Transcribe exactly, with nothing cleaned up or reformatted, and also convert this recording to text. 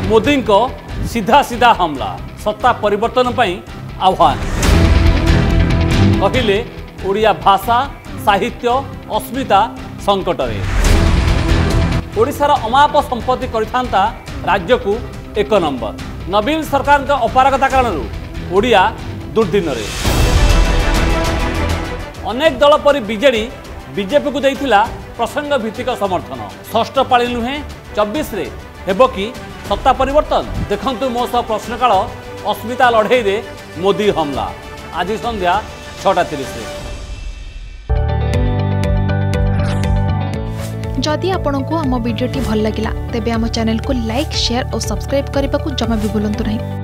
मोदी को सीधा सीधा हमला सत्ता परिवर्तन पर आह्वान कहले ओडिया भाषा साहित्य अस्मिता संकट रे ओडिशार अमाप संपत्ति करिथांता राज्य को एक नंबर नवीन सरकार का अपारगता कारण ओडिया दुर्दिन रे अनेक दल पर बीजेडी बीजेपी को देइथिला प्रसंग भित्तिक समर्थन षष्ठ पाली नुहे चौबीस रे हेबो कि सत्ता परिवर्तन देखंतु मो सह प्रश्नकाल अस्मिता लड़ाई रे मोदी हमला आज संध्या छटा तीस जदि आपंक आम भिडी भल लगा तेब आम चैनल को लाइक शेयर और सब्सक्राइब करने को जमा भी भूलु नहीं।